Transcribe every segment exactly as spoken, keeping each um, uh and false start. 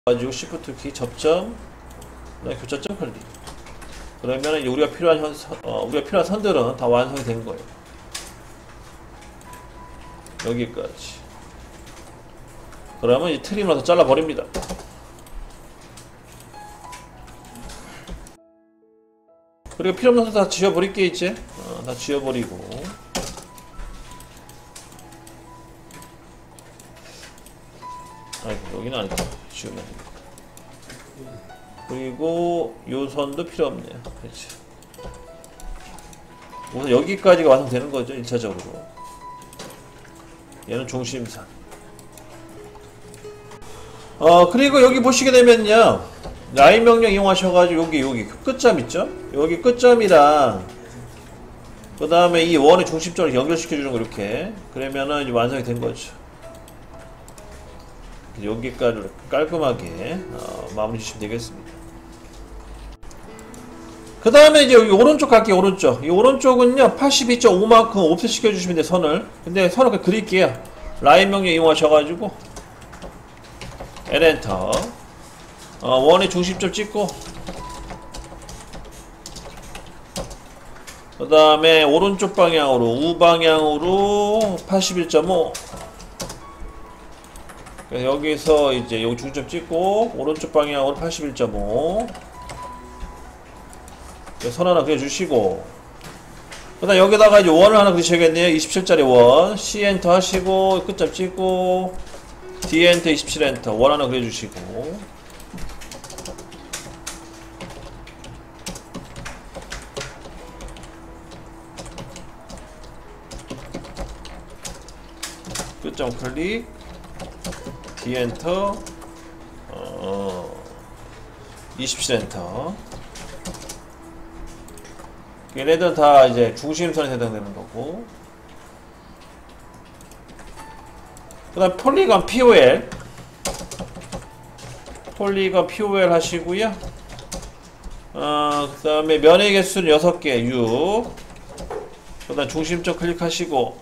가지고 시프트 키 접점, 교차점 클릭. 그러면 이제 우리가 필요한 현, 어, 우리가 필요한 선들은 다 완성이 된 거예요. 여기까지. 그러면 이 트림으로 잘라 버립니다. 그리고 필요 없는 선 다 지워버릴게 이제. 어, 다 지워버리고. 아이고 여기는 아니다. 지우면 됩니다. 그리고 요 선도 필요 없네요. 그렇지. 우선 여기까지가 완성되는 거죠. 일 차적으로. 얘는 중심선. 어 그리고 여기 보시게 되면요, 라인 명령 이용하셔가지고 여기 여기 끝점 있죠? 여기 끝점이랑 그 다음에 이 원의 중심점을 연결시켜주는 거 이렇게. 그러면은 이제 완성이 된 거죠. 여기까지 깔끔하게 어, 마무리 주시면 되겠습니다. 그 다음에 이제 여기 오른쪽 갈게요. 오른쪽. 이 오른쪽은요 팔십이 점 오만큼 옵셋 시켜주시면 돼요. 선을. 근데 선을 그냥 그릴게요. 라인 명령 이용하셔가지고 L 엔터. 어, 원의 중심점 찍고 그 다음에 오른쪽 방향으로 우방향으로 팔십일 점 오. 여기서 이제 여기 중점 찍고 오른쪽 방향으로 팔십일 점 오. 선 하나 그려주시고, 그 다음 여기다가 이제 원을 하나 그리셔야겠네요. 이십칠 짜리 원. C 엔터 하시고 끝점 찍고 D 엔터 이십칠 엔터 원 하나 그려주시고, 끝점 클릭 D 엔터 어, 이십칠 엔터. 얘네들은 다 이제 중심선에 해당되는 거고, 그 다음 폴리건 피오엘 폴리건 피오엘 하시고요. 어, 그 다음에 면의 개수는 여섯 개 육. 그 다음 중심점 클릭하시고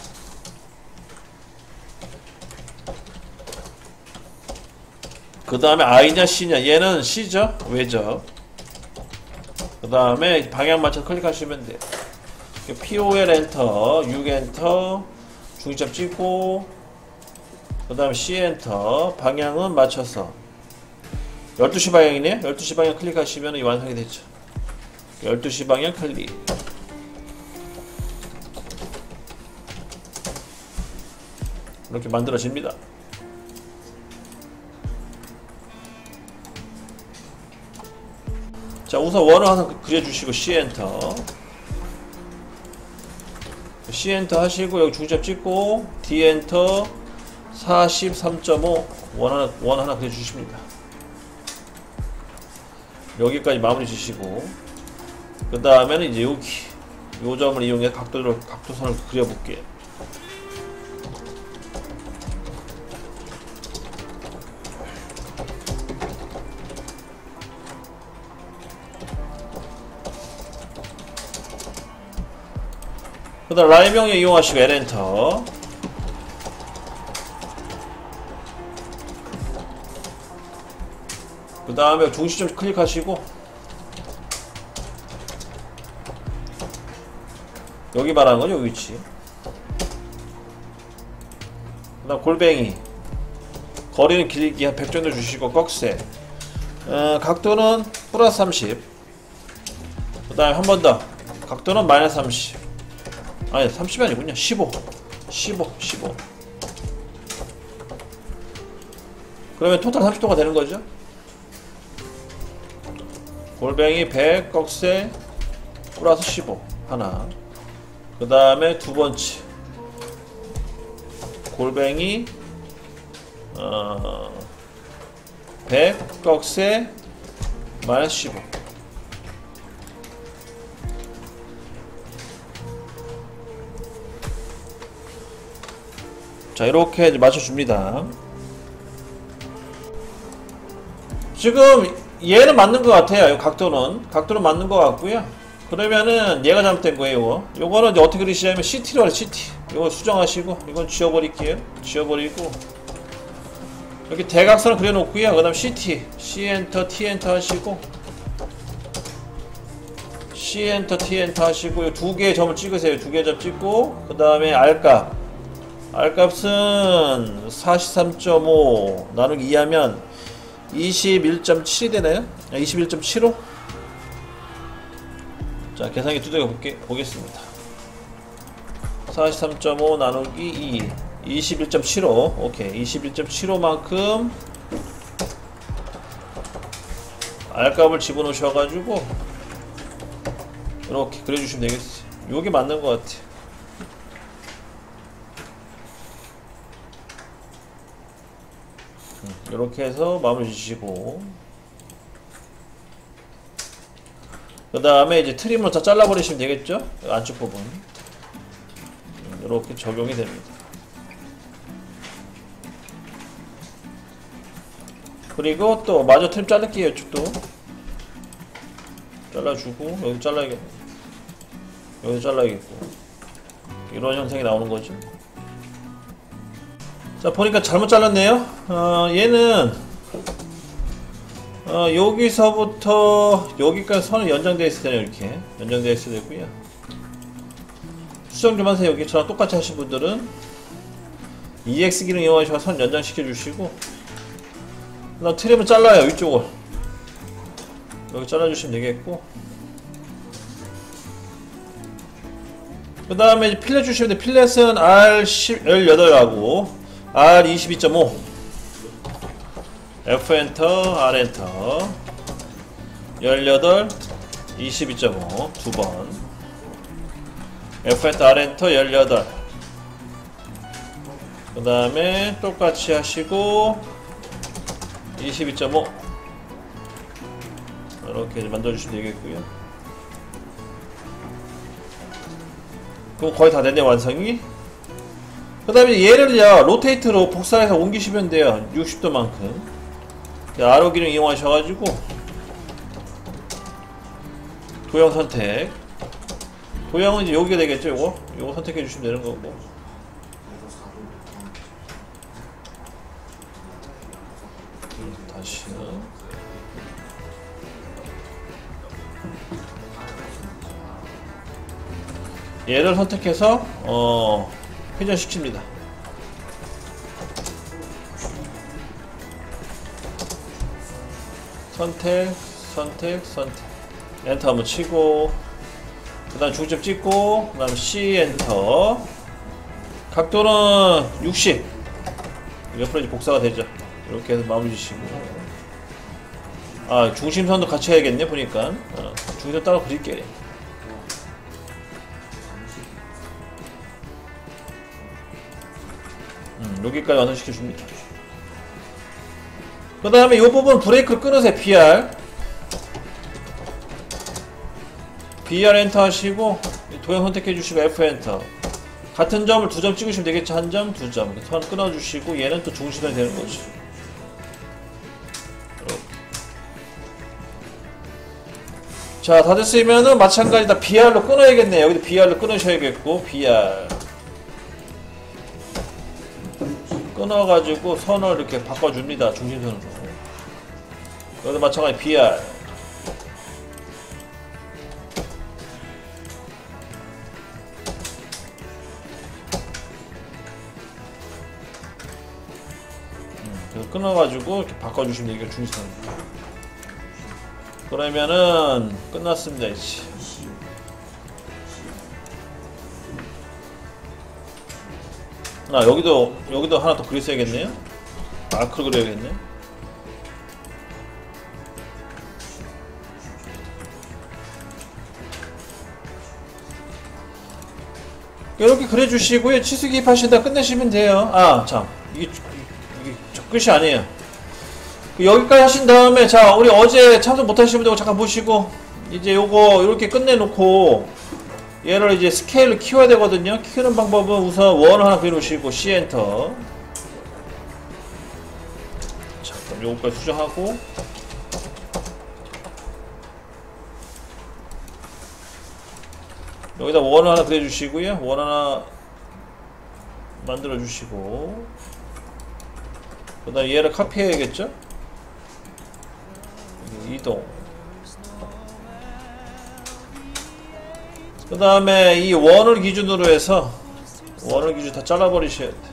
그 다음에 I냐 C냐, 얘는 C죠. 왜죠? 그 다음에 방향 맞춰서 클릭하시면 돼요. 피오엘 엔터, 육 엔터, 중심점 찍고 그 다음에 C 엔터, 방향은 맞춰서 열두 시 방향이네요. 열두 시 방향 클릭하시면 완성이 되죠. 열두 시 방향 클릭. 이렇게 만들어집니다. 자, 우선 원을 하나 그려주시고 C 엔터. C 엔터 하시고 여기 중점 찍고 D 엔터 사십삼 점 오 원 하나, 원 하나 그려주십니다. 여기까지 마무리 주시고 그 다음에는 이제 여기 요 점을 이용해 각도를 각도선을 그려볼게요. 그 다음 라인 명령 이용하시고 L 엔터. 그 다음에 중심점 클릭하시고 여기 말하는 거죠. 여기 위치. 그 다음 골뱅이 거리는 길기 한 백 정도 주시고 꺽쇠 어, 각도는 플러스 삼십. 그 다음에 한 번 더 각도는 마이너스 삼십. 아니 삼십이 아니군요. 십오 십오 십오. 그러면 토탈 삼십 도가 되는 거죠. 골뱅이 백 꺽쇠 플러스 십오 하나. 그 다음에 두 번째 골뱅이 어, 백 꺽쇠 마이너스 십오. 자, 이렇게 맞춰줍니다. 지금 얘는 맞는 것 같아요. 이 각도는 각도는 맞는 것 같고요. 그러면은 얘가 잘못된 거예요. 요거는 이제 어떻게 그리시냐면 씨티로 하래. 씨티. 이거 수정하시고 이건 지워버릴게요. 지워버리고 이렇게 대각선을 그려놓고요. 그 다음 씨티, C 엔터, T 엔터 하시고, C 엔터, T 엔터 하시고, 두 개의 점을 찍으세요. 두 개의 점 찍고, 그 다음에 R값. R값은 사십삼 점 오 나누기 이 하면 이십일 점 칠이 되나요? 이십일 점 칠오? 자, 계산기 두들겨 볼게, 보겠습니다. 사십삼 점 오 나누기 이. 이십일 점 칠오. 오케이. 이십일 점 칠오만큼 R값을 집어넣으셔가지고 이렇게 그려주시면 되겠어요. 요게 맞는 것 같아. 이렇게 해서 마무리 주시고, 그 다음에 이제 트림으로 다 잘라버리시면 되겠죠? 안쪽 부분. 이렇게 적용이 됩니다. 그리고 또 마저 트림 자를게요. 이쪽도 잘라주고, 여기 잘라야겠네. 여기 잘라야겠고, 이런 형상이 나오는 거죠. 자, 보니까 잘못 잘랐네요. 어, 얘는 어, 여기서부터 여기까지 선이 연장되어 있을 때는 이렇게 연장되어 있어야 되고요. 수정 좀 하세요. 여기 저랑 똑같이 하신 분들은 이엑스 기능 이용하셔서 선 연장시켜 주시고, 그 다음 트림을 잘라요. 이쪽을 여기 잘라주시면 되겠고, 그 다음에 이제 필렛 주시면 돼. 필렛은 알 십팔 하고 알 이십이 점 오, F 엔터, R 엔터, 십팔, 이십이 점 오 두 번, F 엔터, R 엔터, 십팔. 그 다음에 똑같이 하시고 이십이 점 오 이렇게 만들어주시면 되겠고요. 그럼 거의 다 됐네, 완성이. 그 다음에 얘를요 로테이트로 복사해서 옮기시면 돼요. 육십 도만큼. 아로 기능 이용하셔가지고 도형 선택, 도형은 이제 여기가 되겠죠. 요거 요거 선택해 주시면 되는 거고, 다시 얘를 선택해서 어 회전시킵니다. 선택, 선택, 선택. 엔터 한번 치고, 그 다음 중점 찍고, 그 다음 C 엔터. 각도는 육십. 옆으로 이제 복사가 되죠. 이렇게 해서 마무리 주시고. 아, 중심선도 같이 해야겠네, 보니까. 어, 중심선 따로 그릴게요. 음, 여기까지 완성시켜줍니다. 그 다음에 이 부분 브레이크를 끊으세요. 비알 비알 엔터 하시고 도형 선택해 주시고 F 엔터. 같은 점을 두 점 찍으시면 되겠죠. 한 점, 두 점. 선 끊어 주시고 얘는 또 중심이 되는 거죠. 이렇게. 자, 다 됐으면은 마찬가지 다 비알로 끊어야겠네요. 여기도 비알로 끊으셔야겠고, 비알 끊어가지고 선을 이렇게 바꿔줍니다. 중심선으로. 여기도 마찬가지 비알. 음, 그래서 끊어가지고 이렇게 바꿔주시면 되겠죠. 중심선. 그러면은 끝났습니다. 이제. 아, 여기도 여기도 하나 더 그렸어야겠네요. 마크를 그려야겠네. 이렇게 그려주시고요. 치수 기입하신다 끝내시면 돼요. 아, 참 이게 이게 저 끝이 아니에요. 여기까지 하신 다음에, 자, 우리 어제 참석 못하신 분들 잠깐 보시고 이제 요거 이렇게 끝내놓고 얘를 이제 스케일을 키워야 되거든요. 키우는 방법은 우선 원을 하나 그려놓으시고 C 엔터. 자, 그럼 요거까지 수정하고, 여기다 원을 하나 그려주시고요. 원 하나 만들어 주시고, 그 다음 얘를 카피해야겠죠? 이동. 그 다음에 이 원을 기준으로 해서 원을 기준 다 잘라버리셔야 돼.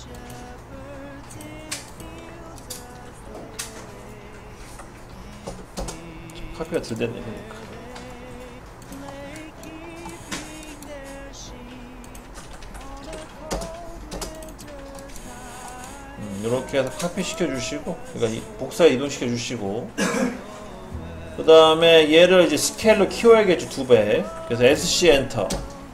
카피가 덜 됐네 그러니까. 음, 이렇게 해서 카피 시켜주시고, 그러니까 복사 이동시켜 주시고, 그 다음에 얘를 이제 스케일로 키워야겠죠, 두 배. 그래서 에스씨 엔터.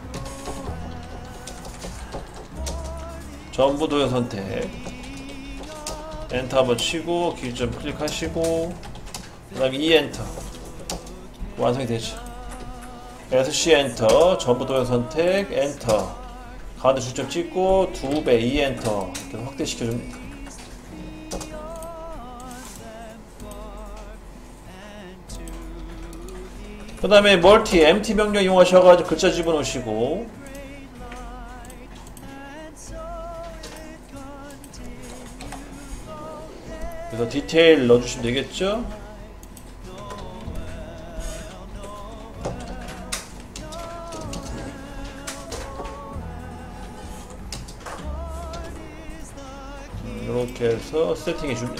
전부 도형 선택. 엔터 한번 치고, 기준 클릭하시고, 그 다음에 이 엔터. 완성이 되죠. 에스씨 엔터, 전부 도형 선택, 엔터. 가운데 중점 찍고, 두 배, 이 엔터. 이렇게 확대시켜줍니다. 그 다음에 멀티, 엠티 명령 이용하셔가지고 글자 집어넣으시고, 그래서 디테일 넣어주시면 되겠죠? 이렇게 해서 세팅해 줍니다.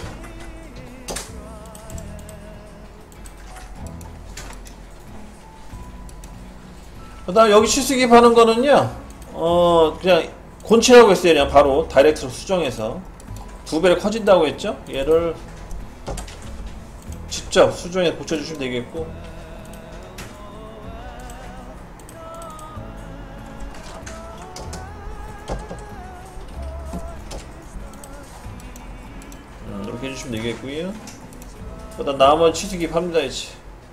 그 다음 여기 치수기입 하는 거는요, 어, 그냥 곤치라고 했어요. 그냥 바로 다이렉트로 수정해서. 두 배로 커진다고 했죠? 얘를 직접 수정해 고쳐주시면 되겠고. 음, 이렇게 해주시면 되겠고요. 그 다음 나머지 치수기입 합니다, 이제.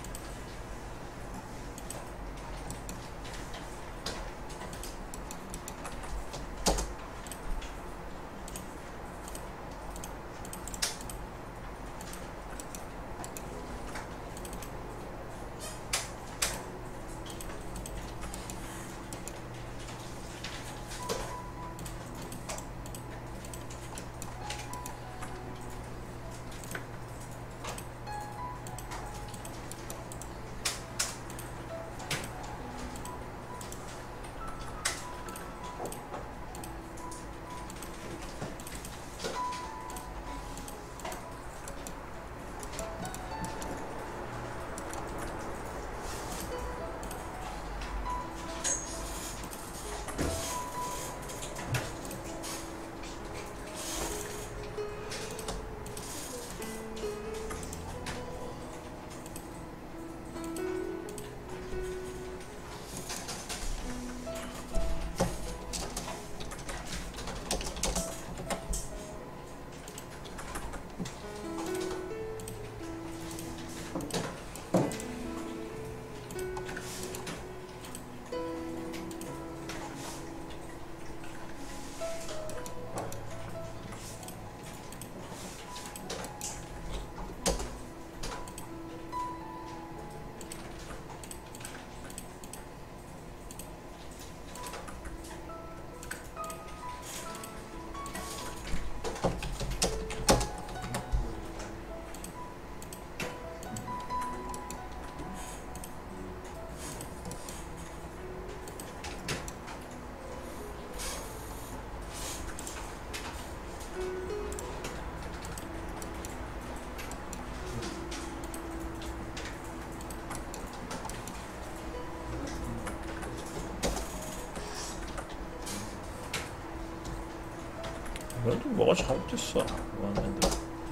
그래도 뭐가 잘못됐어. 왔는데.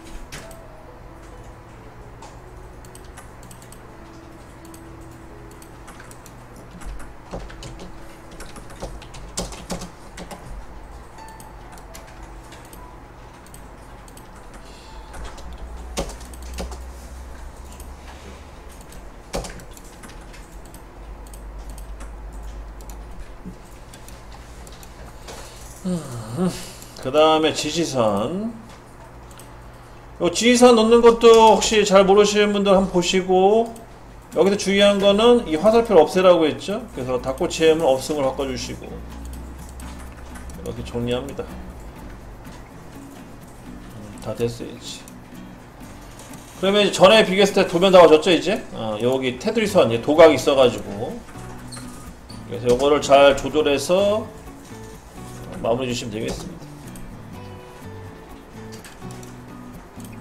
그 다음에 지지선. 요 지지선 넣는 것도 혹시 잘 모르시는 분들 한번 보시고, 여기서 중요한 거는 이 화살표를 없애라고 했죠. 그래서 닫고치엠을 없음을 바꿔주시고 이렇게 정리합니다. 다 됐어 이제. 그러면 이제 전에 비교했을 때 도면 나와졌죠 이제? 어, 여기 테두리선 도각이 있어가지고 그래서 요거를 잘 조절해서 마무리 주시면 되겠습니다.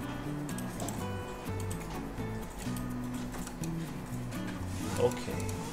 오케이.